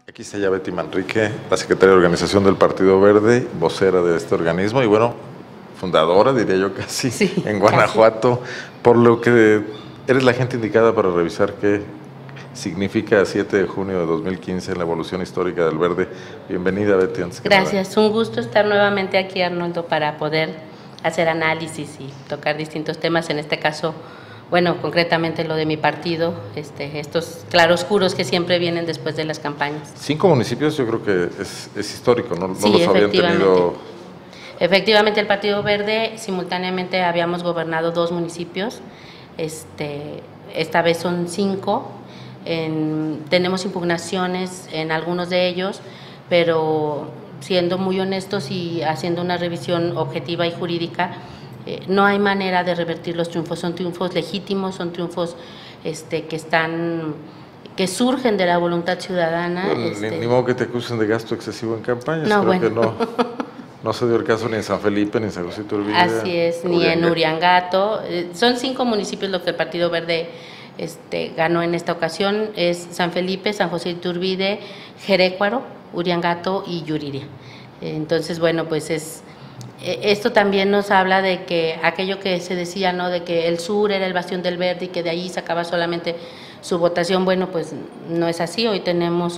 Aquí está ya Betty Manrique, la secretaria de Organización del Partido Verde, vocera de este organismo y bueno, fundadora, diría yo casi, sí, en Guanajuato, por lo que eres la gente indicada para revisar qué significa 7 de junio de 2015 en la evolución histórica del verde. Bienvenida, Betty. Antes que Gracias, nada. un gusto estar nuevamente aquí, Arnoldo, para poder hacer análisis y tocar distintos temas, en este caso, bueno, concretamente lo de mi partido, estos claroscuros que siempre vienen después de las campañas. 5 municipios yo creo que es histórico, no Sí, los habían tenido. Efectivamente, el Partido Verde simultáneamente habíamos gobernado 2 municipios, esta vez son 5, tenemos impugnaciones en algunos de ellos, pero siendo muy honestos y haciendo una revisión objetiva y jurídica, no hay manera de revertir los triunfos, son triunfos legítimos, son triunfos que surgen de la voluntad ciudadana. Bueno, ni modo que te acusen de gasto excesivo en campañas, no, creo bueno. que no se dio el caso ni en San Felipe, ni en San José Iturbide. Así es, ni en Uriangato. Son 5 municipios los que el Partido Verde ganó en esta ocasión, es San Felipe, San José Iturbide, Jerécuaro, Uriangato y Yuriria. Entonces, bueno, pues esto también nos habla de que aquello que se decía, ¿no?, de que el sur era el bastión del verde y que de ahí sacaba solamente su votación, bueno, pues no es así. Hoy tenemos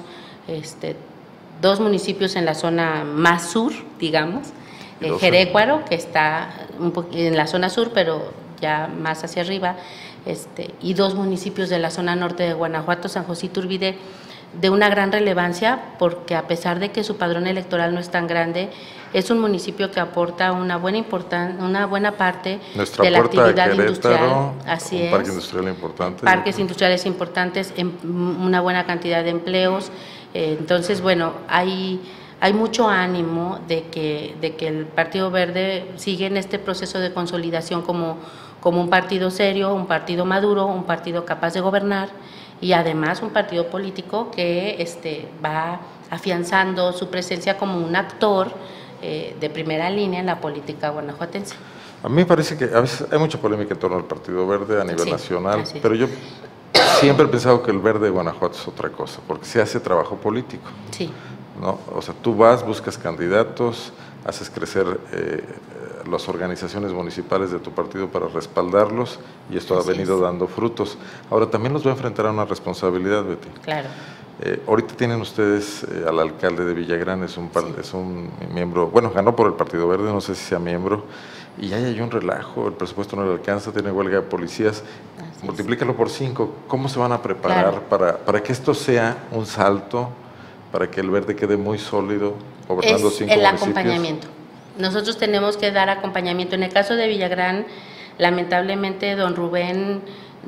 2 municipios en la zona más sur, digamos, Jerécuaro, que está en la zona sur, pero ya más hacia arriba, y 2 municipios de la zona norte de Guanajuato, San José Iturbide, de una gran relevancia, porque a pesar de que su padrón electoral no es tan grande, es un municipio que aporta una buena parte de la actividad industrial. Así es. Parque industrial importante. Parques industriales importantes, una buena cantidad de empleos. Entonces, bueno, hay mucho ánimo de que el Partido Verde sigue en este proceso de consolidación como un partido serio, un partido maduro, un partido capaz de gobernar y además un partido político que va afianzando su presencia como un actor de primera línea en la política guanajuatense. A mí me parece que a veces hay mucha polémica en torno al Partido Verde a nivel nacional, pero yo siempre he pensado que el verde de Guanajuato es otra cosa, porque se hace trabajo político. Sí. ¿No? O sea, tú vas, buscas candidatos, haces crecer las organizaciones municipales de tu partido para respaldarlos y esto ha venido dando frutos. Ahora también los va a enfrentar a una responsabilidad, Betty. Claro. Ahorita tienen ustedes al alcalde de Villagrán, es un miembro, bueno, ganó por el Partido Verde, no sé si sea miembro, y ahí hay un relajo, el presupuesto no le alcanza, tiene huelga de policías, multiplícalo por 5, ¿cómo se van a preparar para que esto sea un salto, para que el verde quede muy sólido, gobernando 5 municipios? El acompañamiento. Nosotros tenemos que dar acompañamiento. En el caso de Villagrán, lamentablemente, don Rubén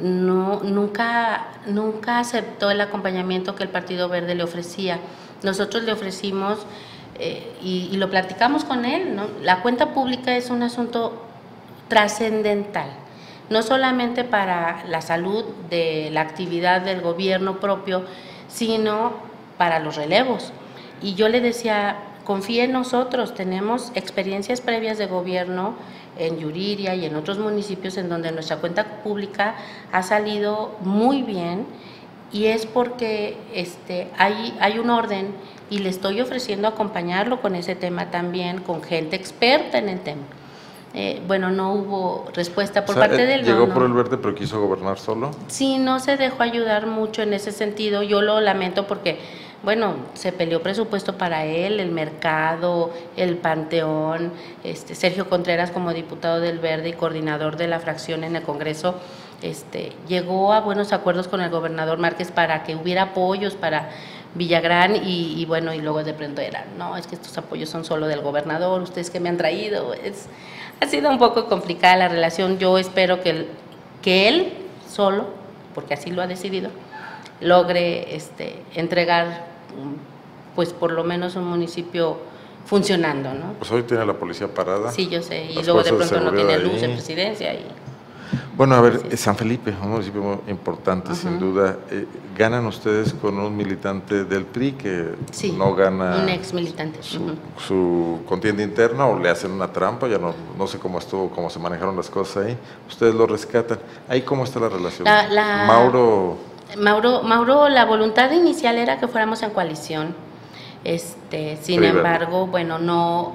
nunca aceptó el acompañamiento que el Partido Verde le ofrecía. Nosotros le ofrecimos, y lo platicamos con él, ¿no? La cuenta pública es un asunto trascendental, no solamente para la salud de la actividad del gobierno propio, sino para los relevos. Y yo le decía, confíe en nosotros, tenemos experiencias previas de gobierno en Yuriria y en otros municipios en donde nuestra cuenta pública ha salido muy bien, y es porque hay un orden y le estoy ofreciendo acompañarlo con ese tema también, con gente experta en el tema. Bueno, no hubo respuesta por parte de él. ¿Llegó por el verde pero quiso gobernar solo? Sí, no se dejó ayudar mucho en ese sentido. Yo lo lamento porque, bueno, se peleó presupuesto para él, el mercado, el panteón, Sergio Contreras como diputado del Verde y coordinador de la fracción en el Congreso, llegó a buenos acuerdos con el gobernador Márquez para que hubiera apoyos para Villagrán y bueno, y luego de pronto era, no, es que estos apoyos son solo del gobernador, ustedes que me han traído, ha sido un poco complicada la relación. Yo espero que él solo, porque así lo ha decidido, logre entregar pues por lo menos un municipio funcionando, ¿no? Pues hoy tiene la policía parada. Sí, yo sé, y luego de pronto no tiene luz en presidencia. Bueno, a ver, San Felipe, un municipio muy importante, sin duda. ¿Ganan ustedes con un militante del PRI que no gana un ex militante su contienda interna, o le hacen una trampa? Ya no sé cómo se manejaron las cosas ahí. Ustedes lo rescatan. ¿Ahí cómo está la relación? Mauro Mauro, la voluntad inicial era que fuéramos en coalición. Sin embargo, bueno, no,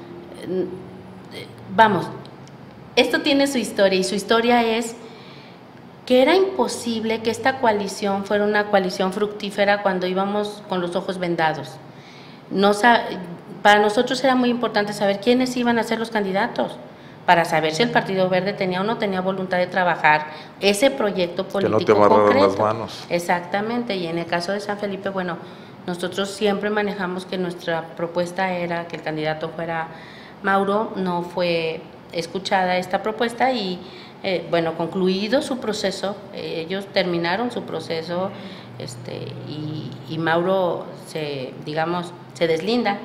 vamos, esto tiene su historia y su historia es que era imposible que esta coalición fuera una coalición fructífera cuando íbamos con los ojos vendados. Para nosotros era muy importante saber quiénes iban a ser los candidatos, para saber si el Partido Verde tenía o no tenía voluntad de trabajar ese proyecto político concreto. Que no te amarraran las manos. Exactamente, y en el caso de San Felipe, bueno, nosotros siempre manejamos que nuestra propuesta era que el candidato fuera Mauro. No fue escuchada esta propuesta y bueno, concluido su proceso, ellos terminaron su proceso y Mauro se deslinda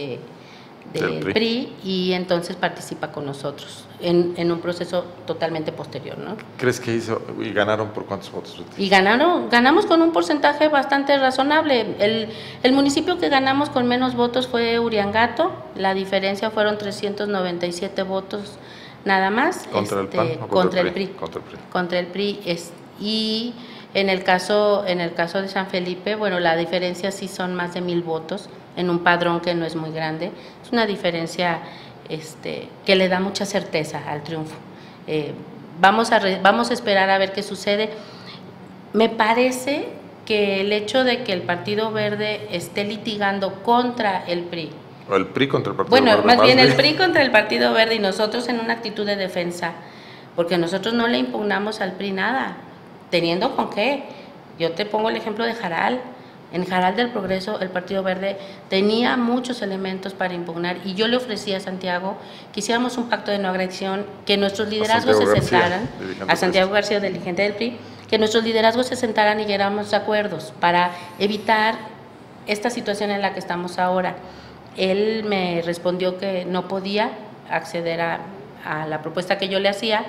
del PRI y entonces participa con nosotros en un proceso totalmente posterior, ¿no? ¿Crees que hizo y ganaron por cuántos votos? Y ganamos con un porcentaje bastante razonable. El municipio que ganamos con menos votos fue Uriangato, la diferencia fueron 397 votos nada más. ¿Contra el PAN o contra el PRI? Contra el PRI. Y en el caso de San Felipe, bueno, la diferencia sí son más de 1000 votos en un padrón que no es muy grande. Es una diferencia que le da mucha certeza al triunfo. Vamos a esperar a ver qué sucede. Me parece que el hecho de que el Partido Verde esté litigando contra el PRI, o el PRI contra el Partido Verde. Bueno, más bien el PRI contra el Partido Verde y nosotros en una actitud de defensa, porque nosotros no le impugnamos al PRI nada, teniendo con qué. Yo te pongo el ejemplo de Jaral. En Jaral del Progreso el Partido Verde tenía muchos elementos para impugnar y yo le ofrecí a Santiago que hiciéramos un pacto de no agresión, que nuestros liderazgos se sentaran, a Santiago García, dirigente del PRI, que nuestros liderazgos se sentaran y llegáramos a acuerdos para evitar esta situación en la que estamos ahora. Él me respondió que no podía acceder a la propuesta que yo le hacía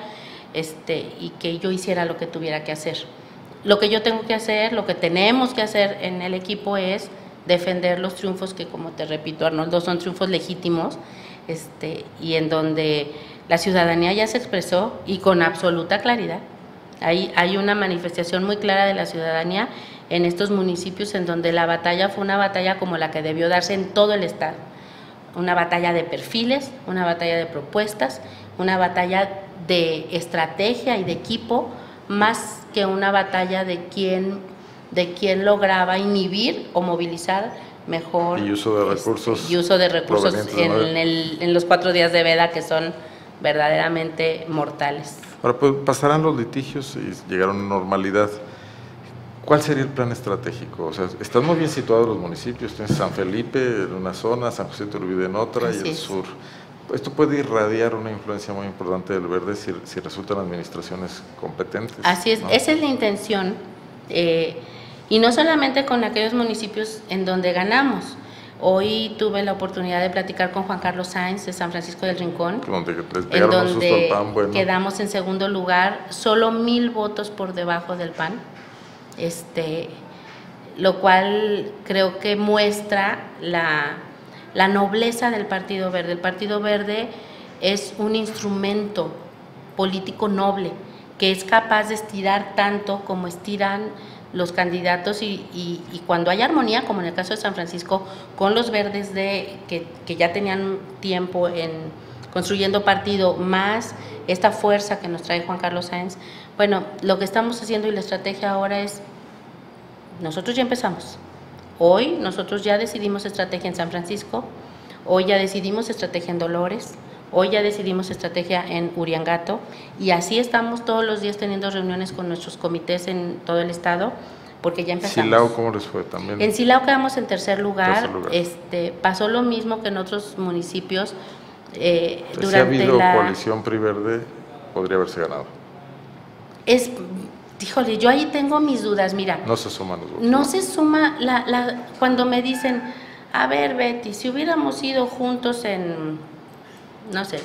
y que yo hiciera lo que tuviera que hacer. Lo que yo tengo que hacer, lo que tenemos que hacer en el equipo es defender los triunfos que, como te repito, Arnoldo, son triunfos legítimos y en donde la ciudadanía ya se expresó y con absoluta claridad. Hay una manifestación muy clara de la ciudadanía en estos municipios en donde la batalla fue una batalla como la que debió darse en todo el estado. Una batalla de perfiles, una batalla de propuestas, una batalla de estrategia y de equipo, más que una batalla de quién lograba inhibir o movilizar mejor. Y uso de recursos. Y uso de recursos en los 4 días de veda que son verdaderamente mortales. Ahora, pues, pasarán los litigios y llegaron a normalidad. ¿Cuál sería el plan estratégico? O sea, están muy bien situados los municipios, tienes San Felipe en una zona, San José de Iturbide en otra y el sur. Esto puede irradiar una influencia muy importante del Verde si resultan administraciones competentes. Así es, ¿no? Esa es la intención, y no solamente con aquellos municipios en donde ganamos. Hoy tuve la oportunidad de platicar con Juan Carlos Sáenz de San Francisco del Rincón, en donde quedamos en segundo lugar, solo 1000 votos por debajo del PAN, lo cual creo que muestra la nobleza del Partido Verde. El Partido Verde es un instrumento político noble que es capaz de estirar tanto como estiran los candidatos y cuando hay armonía, como en el caso de San Francisco, con los verdes que ya tenían tiempo construyendo partido, más esta fuerza que nos trae Juan Carlos Sáenz. Bueno, lo que estamos haciendo y la estrategia ahora es, nosotros ya empezamos. Hoy nosotros ya decidimos estrategia en San Francisco, hoy ya decidimos estrategia en Dolores, hoy ya decidimos estrategia en Uriangato y así estamos todos los días teniendo reuniones con nuestros comités en todo el estado porque ya empezamos. ¿Silao cómo les fue también? En Silao quedamos en tercer lugar. Pasó lo mismo que en otros municipios. Durante si ha habido coalición PRI-Verde, podría haberse ganado. Híjole, yo ahí tengo mis dudas, mira. No se suman los votos. No se suma, cuando me dicen, a ver Betty, si hubiéramos ido juntos en, no sé,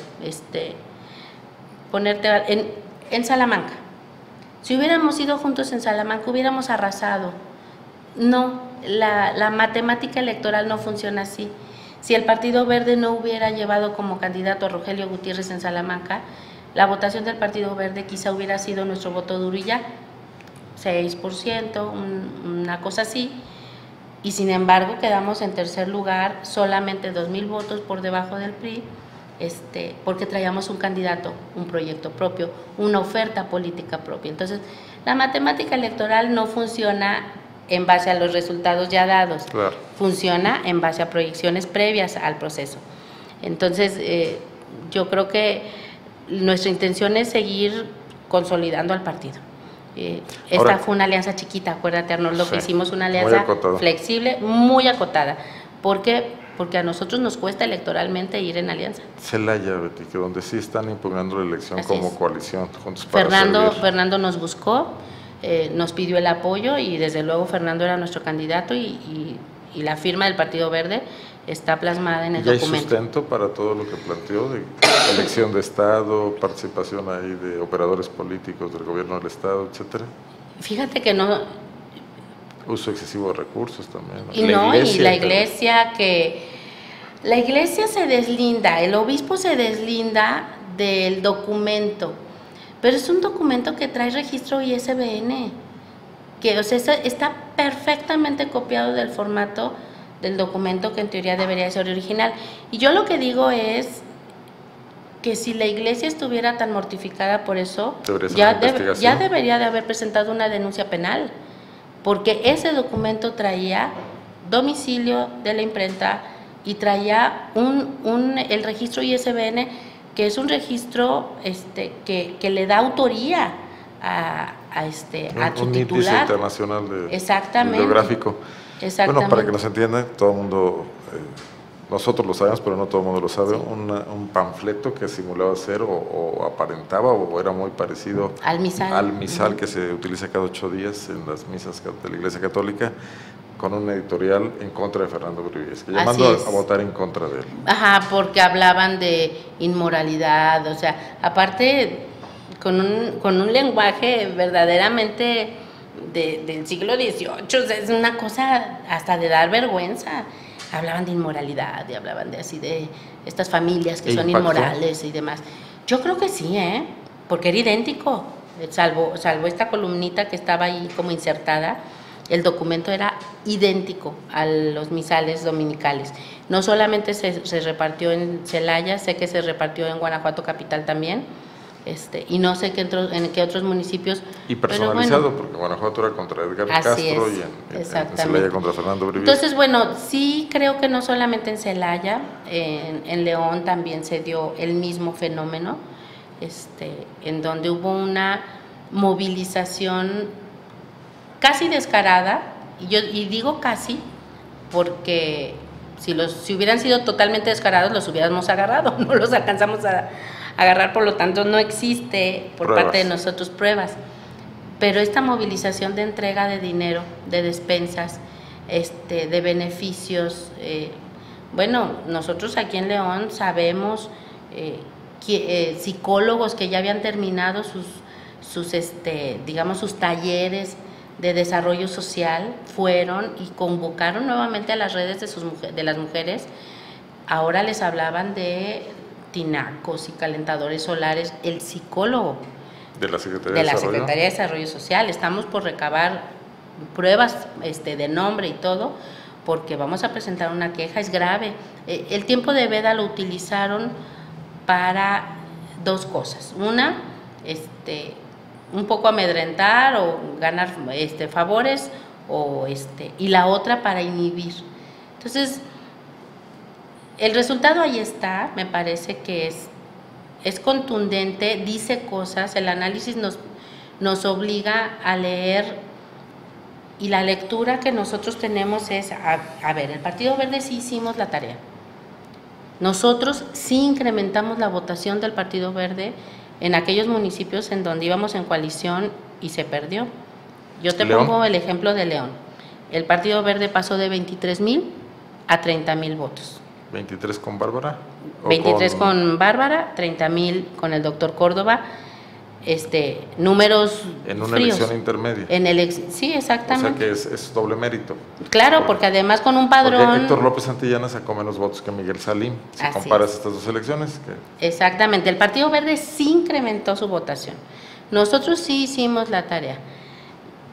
en Salamanca, si hubiéramos ido juntos en Salamanca, hubiéramos arrasado. No, la matemática electoral no funciona así. Si el Partido Verde no hubiera llevado como candidato a Rogelio Gutiérrez en Salamanca, la votación del Partido Verde quizá hubiera sido nuestro voto duro y ya. 6%, una cosa así, y sin embargo quedamos en tercer lugar, solamente 2,000 votos por debajo del PRI, porque traíamos un candidato, un proyecto propio, una oferta política propia. Entonces, la matemática electoral no funciona en base a los resultados ya dados, claro, funciona en base a proyecciones previas al proceso. Entonces, yo creo que nuestra intención es seguir consolidando al partido. Esta fue una alianza chiquita, acuérdate, Arnoldo, que hicimos una alianza flexible, muy acotada. ¿Por qué? Porque a nosotros nos cuesta electoralmente ir en alianza. Celaya, Betty, que donde sí están impugnando la elección como coalición. Juntos para Fernando nos buscó, nos pidió el apoyo y desde luego Fernando era nuestro candidato y la firma del Partido Verde está plasmada en el documento. ¿Y hay sustento para todo lo que planteó de elección de Estado, participación ahí de operadores políticos del gobierno del Estado, etcétera? Fíjate que no. Uso excesivo de recursos también. Y la iglesia se deslinda, el obispo se deslinda del documento, pero es un documento que trae registro ISBN, que o sea, está perfectamente copiado del formato del documento que en teoría debería ser original. Y yo lo que digo es que si la iglesia estuviera tan mortificada por eso, ya debería de haber presentado una denuncia penal, porque ese documento traía domicilio de la imprenta y traía el registro ISBN, que es un registro que le da autoría a su un titular. Índice internacional de bibliográfico. Exactamente. Bueno, para que nos entiendan, todo el mundo, nosotros lo sabemos, pero no todo el mundo lo sabe, sí. Un panfleto que simulaba ser o aparentaba o era muy parecido al misal que se utiliza cada 8 días en las misas de la Iglesia Católica, con un editorial en contra de Fernando Briviesca, llamando a votar en contra de él. Ajá, porque hablaban de inmoralidad, o sea, aparte con un lenguaje verdaderamente del siglo XVIII, o sea, es una cosa hasta de dar vergüenza. Hablaban de inmoralidad y hablaban de estas familias que son inmorales y demás. Yo creo que sí, porque era idéntico, salvo esta columnita que estaba ahí como insertada, el documento era idéntico a los misales dominicales. No solamente se repartió en Celaya, sé que se repartió en Guanajuato capital también, y no sé en qué otros municipios. Y personalizado, bueno, porque Guanajuato era contra Edgar Castro y en Celaya contra Fernando Briviesca. Entonces, bueno, sí creo que no solamente en Celaya, en León también se dio el mismo fenómeno, en donde hubo una movilización casi descarada, y digo casi porque si hubieran sido totalmente descarados los hubiéramos agarrado, no los alcanzamos a agarrar, por lo tanto no existe por parte de nosotros pruebas, pero esta movilización de entrega de dinero, de despensas, de beneficios, bueno, nosotros aquí en León sabemos psicólogos que ya habían terminado sus talleres de desarrollo social, fueron y convocaron nuevamente a las redes de las mujeres. Ahora les hablaban de tinacos y calentadores solares. El psicólogo de la Secretaría de Desarrollo Social, estamos por recabar pruebas de nombre y todo, porque vamos a presentar una queja, es grave. El tiempo de veda lo utilizaron para dos cosas: una, un poco amedrentar o ganar favores, y la otra para inhibir. Entonces, el resultado ahí está, me parece que es contundente, dice cosas, el análisis nos obliga a leer, y la lectura que nosotros tenemos es, a ver, el Partido Verde sí hicimos la tarea. Nosotros sí incrementamos la votación del Partido Verde en aquellos municipios en donde íbamos en coalición y se perdió. Yo te pongo el ejemplo de León. El Partido Verde pasó de 23,000 a 30,000 votos. ¿23 con Bárbara? 23 con Bárbara, 30,000 con el doctor Córdoba, números en una fríos. Elección intermedia. Sí, exactamente. O sea que es doble mérito. Claro, porque además con un padrón. Porque Héctor López Santillana sacó menos votos que Miguel Salim, si comparas estas dos elecciones. Exactamente, el Partido Verde sí incrementó su votación. Nosotros sí hicimos la tarea.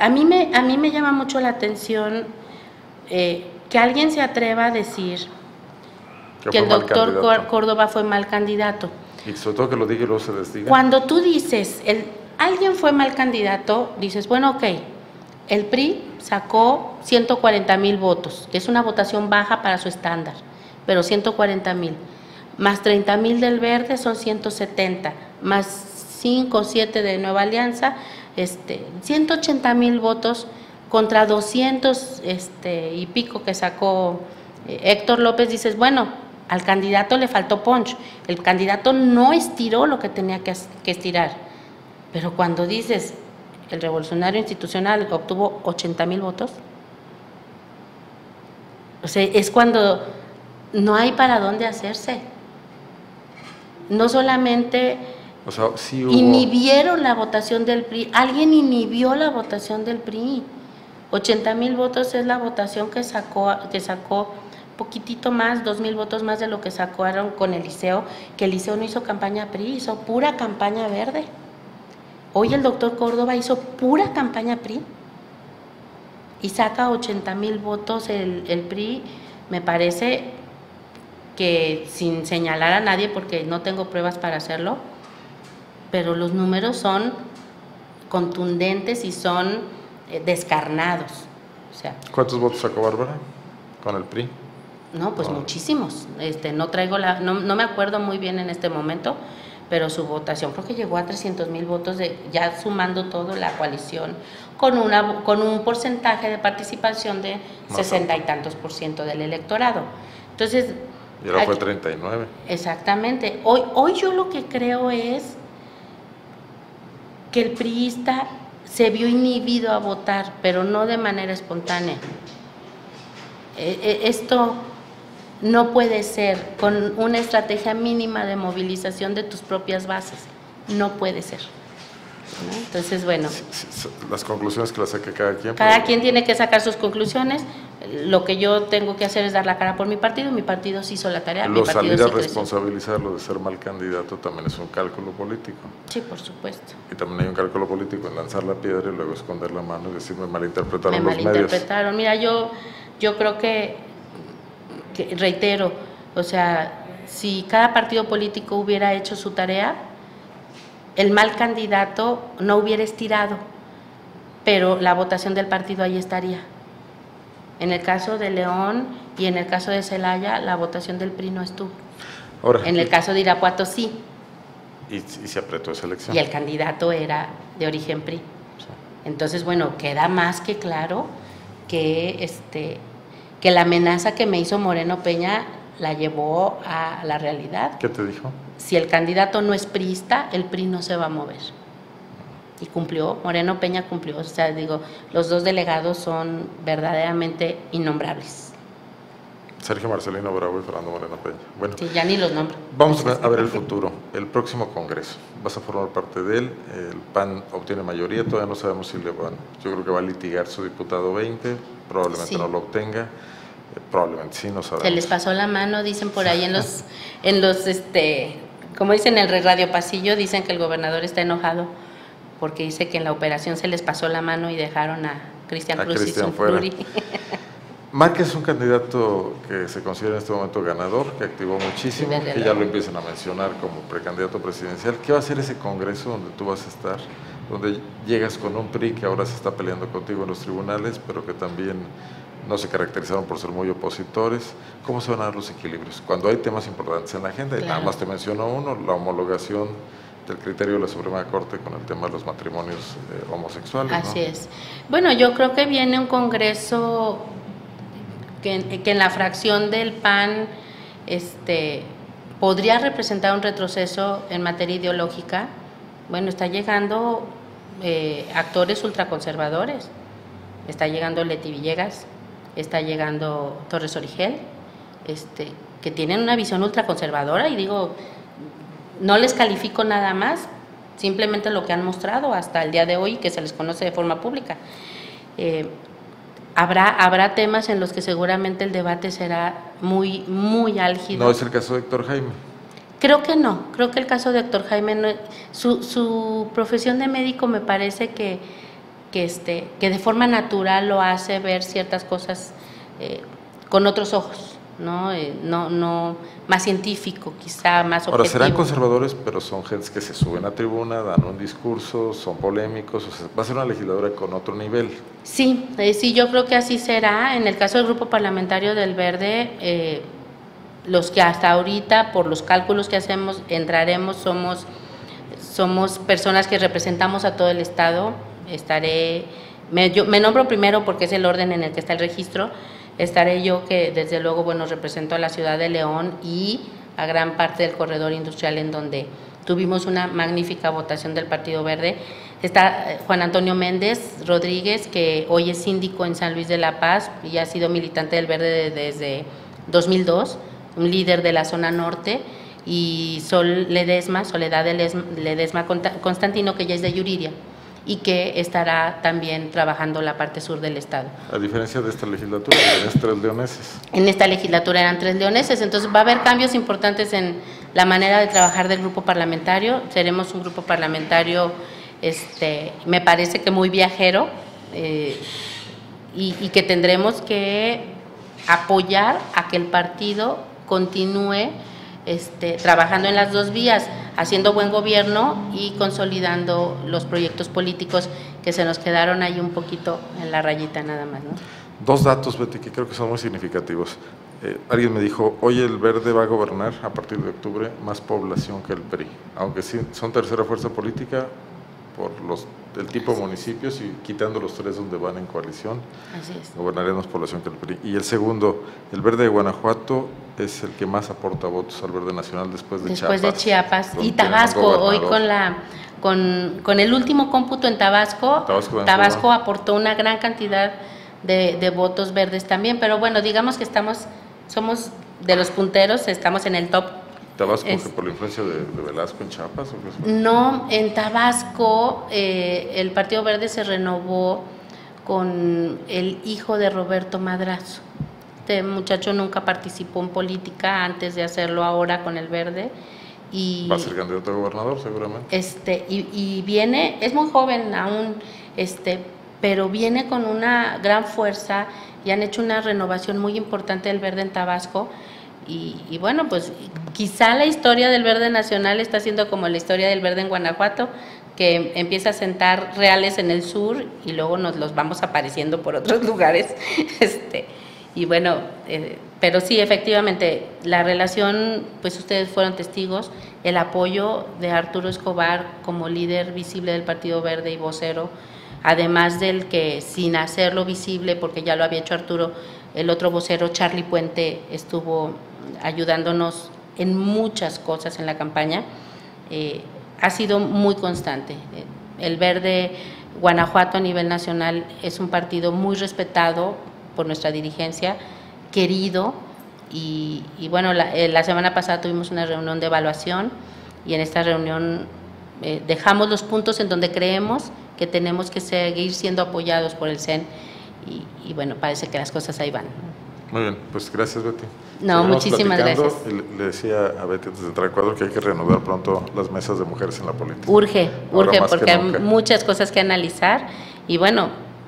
A mí me llama mucho la atención que alguien se atreva a decir que el doctor Córdoba fue mal candidato. Y sobre todo que lo diga y luego se desdiga. Cuando tú dices, alguien fue mal candidato, dices, bueno, ok, el PRI sacó 140,000 votos, que es una votación baja para su estándar, pero 140,000, más 30,000 del Verde son 170, más 5 o 7 de Nueva Alianza, 180,000 votos contra 200 y pico que sacó Héctor López. Dices, bueno, al candidato le faltó punch, el candidato no estiró lo que tenía que estirar, pero cuando dices el Revolucionario Institucional obtuvo 80,000 votos, o sea, es cuando no hay para dónde hacerse. No solamente sí hubo... inhibieron la votación del PRI, alguien inhibió la votación del PRI. 80,000 votos es la votación que sacó poquitito más, 2,000 votos más de lo que sacaron con Eliseo, que Eliseo no hizo campaña PRI, hizo pura campaña verde. Hoy el doctor Córdoba hizo pura campaña PRI y saca 80,000 votos el PRI. Me parece que, sin señalar a nadie porque no tengo pruebas para hacerlo, pero los números son contundentes y son descarnados. O sea, ¿cuántos votos sacó Bárbara con el PRI? No, pues muchísimos. No traigo no me acuerdo muy bien en este momento, pero su votación creo que llegó a 300,000 votos, ya sumando todo la coalición, con un porcentaje de participación de 60 y tantos % del electorado. Entonces, y ahora fue 39. Exactamente. Hoy yo lo que creo es que el priista se vio inhibido a votar, pero no de manera espontánea. Esto no puede ser con una estrategia mínima de movilización de tus propias bases. No puede ser, ¿no? Entonces, bueno. Las conclusiones que las saque cada quien. Cada quien tiene que sacar sus conclusiones. Lo que yo tengo que hacer es dar la cara por mi partido sí hizo la tarea. Salir a responsabilizarlo de ser mal candidato también es un cálculo político. Sí, por supuesto. Y también hay un cálculo político en lanzar la piedra y luego esconder la mano y decir, me malinterpretaron los medios. Malinterpretaron. Mira, yo creo que reitero, o sea, si cada partido político hubiera hecho su tarea, el mal candidato no hubiera estirado, pero la votación del partido ahí estaría. En el caso de León y en el caso de Celaya, la votación del PRI no estuvo. Ahora, en el caso de Irapuato sí. Y se apretó esa elección. Y el candidato era de origen PRI. Sí. Entonces, bueno, queda más que claro que que la amenaza que me hizo Moreno Peña la llevó a la realidad. ¿Qué te dijo? Si el candidato no es priista, el PRI no se va a mover. Y cumplió, Moreno Peña cumplió. O sea, digo, los dos delegados son verdaderamente innombrables. Sergio Marcelino Bravo y Fernando Moreno Peña. Bueno, sí, ya ni los nombro. Vamos a ver el futuro, el próximo Congreso. Vas a formar parte de él, el PAN obtiene mayoría, todavía no sabemos si le van. Yo creo que va a litigar su diputado 20, probablemente sí. No lo obtenga. Probablemente sí, no sabemos. Se les pasó la mano, dicen por ahí en los como dicen en el Radio Pasillo, dicen que el gobernador está enojado porque dice que en la operación se les pasó la mano y dejaron a Cristian Cruz y su Fluri. Márquez es un candidato que se considera en este momento ganador, que activó muchísimo, que ya lo empiezan a mencionar como precandidato presidencial. ¿Qué va a ser ese congreso donde tú vas a estar? Donde llegas con un PRI que ahora se está peleando contigo en los tribunales, pero que también no se caracterizaron por ser muy opositores. ¿Cómo se van a dar los equilibrios? Cuando hay temas importantes en la agenda, y nada más te menciono uno, la homologación del criterio de la Suprema Corte con el tema de los matrimonios homosexuales. Así es. Bueno, yo creo que viene un congreso que en la fracción del PAN podría representar un retroceso en materia ideológica. Bueno, está llegando actores ultraconservadores, está llegando Leti Villegas, está llegando Torres Origel, que tienen una visión ultraconservadora, y digo, no les califico nada más, simplemente lo que han mostrado hasta el día de hoy, que se les conoce de forma pública. Habrá temas en los que seguramente el debate será muy, muy álgido. ¿No es el caso de Héctor Jaime? Creo que no, creo que el caso de Héctor Jaime, no, su profesión de médico me parece que que de forma natural lo hace ver ciertas cosas con otros ojos, ¿no? No más científico, quizá más objetivo. Ahora, serán conservadores, pero son gentes que se suben a tribuna, dan un discurso, son polémicos, o sea, va a ser una legisladora con otro nivel. Sí, sí, yo creo que así será. En el caso del Grupo Parlamentario del Verde, los que hasta ahorita, por los cálculos que hacemos, entraremos, somos personas que representamos a todo el Estado. Me nombro primero porque es el orden en el que está el registro. Estaré yo, que desde luego, bueno, represento a la ciudad de León y a gran parte del corredor industrial, en donde tuvimos una magnífica votación del Partido Verde. Está Juan Antonio Méndez Rodríguez, que hoy es síndico en San Luis de la Paz y ha sido militante del Verde desde 2002, un líder de la zona norte, y Soledad Ledesma Constantino, que ya es de Yuriria y que estará también trabajando la parte sur del estado. A diferencia de esta legislatura, eran 3 leoneses. En esta legislatura eran 3 leoneses, entonces va a haber cambios importantes en la manera de trabajar del grupo parlamentario. Seremos un grupo parlamentario, me parece que muy viajero, y que tendremos que apoyar a que el partido continúe trabajando en las dos vías, haciendo buen gobierno y consolidando los proyectos políticos que se nos quedaron ahí un poquito en la rayita nada más, ¿no? 2 datos, Betty, que creo que son muy significativos. Alguien me dijo, hoy el Verde va a gobernar a partir de octubre más población que el PRI, aunque sí son tercera fuerza política por el tipo de municipios y quitando los 3 donde van en coalición. Así es. Gobernaría más población que el PRI. Y el segundo, el Verde de Guanajuato es el que más aporta votos al Verde Nacional después de Chiapas. Después de Chiapas y Tabasco. Hoy con el último cómputo en Tabasco aportó una gran cantidad de votos verdes también, pero bueno, digamos que somos de los punteros, estamos en el top. ¿Tabasco que por la influencia de Velasco en Chiapas? ¿O qué fue? No, en Tabasco el Partido Verde se renovó con el hijo de Roberto Madrazo. Este muchacho nunca participó en política antes de hacerlo ahora con el Verde. Y va a ser candidato a gobernador seguramente. Y viene, es muy joven aún, pero viene con una gran fuerza y han hecho una renovación muy importante del Verde en Tabasco. Y bueno, pues quizá la historia del Verde Nacional está siendo como la historia del Verde en Guanajuato, que empieza a sentar reales en el sur y luego nos los vamos apareciendo por otros lugares. Y bueno, pero sí, efectivamente, la relación, pues ustedes fueron testigos, el apoyo de Arturo Escobar como líder visible del Partido Verde y vocero, además del que sin hacerlo visible, porque ya lo había hecho Arturo, el otro vocero, Charlie Puente, estuvo ayudándonos en muchas cosas en la campaña. Ha sido muy constante. El Verde Guanajuato a nivel nacional es un partido muy respetado por nuestra dirigencia, querido, y bueno, la semana pasada tuvimos una reunión de evaluación y en esta reunión dejamos los puntos en donde creemos que tenemos que seguir siendo apoyados por el CEN y bueno, parece que las cosas ahí van. Muy bien, pues gracias, Betty. No, muchísimas gracias. Y le decía a Betty antes de entrar al cuadro que hay que reanudar pronto las mesas de mujeres en la política. Urge, porque hay muchas cosas que analizar y bueno,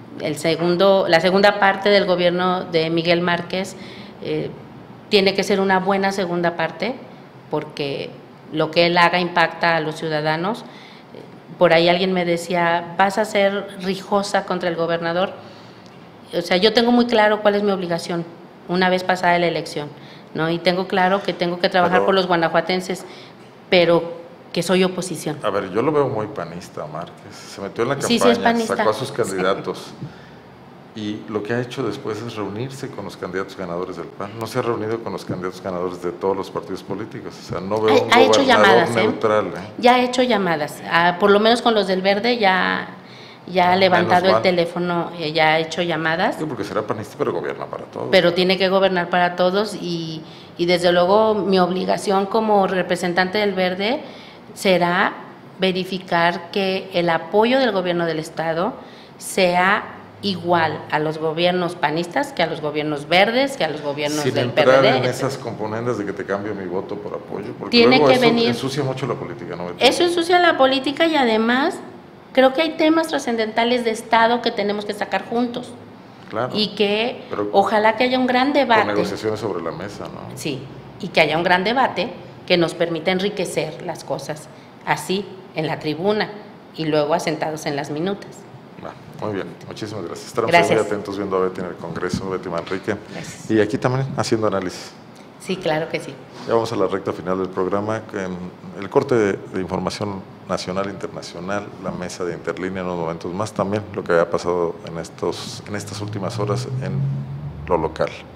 la segunda parte del gobierno de Miguel Márquez tiene que ser una buena segunda parte, porque lo que él haga impacta a los ciudadanos. Por ahí alguien me decía, ¿vas a ser rijosa contra el gobernador? O sea, yo tengo muy claro cuál es mi obligación una vez pasada la elección, ¿no? Y tengo claro que tengo que trabajar por los guanajuatenses, pero que soy oposición. A ver, yo lo veo muy panista, Márquez. Se metió en la campaña, sí, es panista. Sacó a sus candidatos. Sí. Y lo que ha hecho después es reunirse con los candidatos ganadores del PAN. No se ha reunido con los candidatos ganadores de todos los partidos políticos. O sea, no veo un gobernador neutral. Ya ha hecho llamadas. Por lo menos con los del Verde ya ha levantado el teléfono, ya ha hecho llamadas. Sí, porque será panista, pero gobierna para todos. Pero tiene que gobernar para todos y desde luego mi obligación como representante del Verde será verificar que el apoyo del gobierno del Estado sea igual a los gobiernos panistas que a los gobiernos verdes, que a los gobiernos del PRD. Sin entrar en esas componendas de que te cambio mi voto por apoyo, porque tiene luego que eso venir, ensucia mucho la política, ¿no? Eso ensucia la política y además creo que hay temas trascendentales de Estado que tenemos que sacar juntos. Claro. Y que ojalá que haya un gran debate. Con negociaciones sobre la mesa, ¿no? Sí, y que haya un gran debate que nos permita enriquecer las cosas así, en la tribuna, y luego asentados en las minutas. Muy bien, muchísimas gracias. Estaremos muy atentos viendo a Betty en el Congreso, Betty Manrique. Gracias. Y aquí también haciendo análisis. Sí, claro que sí. Ya vamos a la recta final del programa, con el corte de información nacional e internacional, la mesa de Interlínea en unos momentos más, también lo que ha pasado en estas últimas horas en lo local.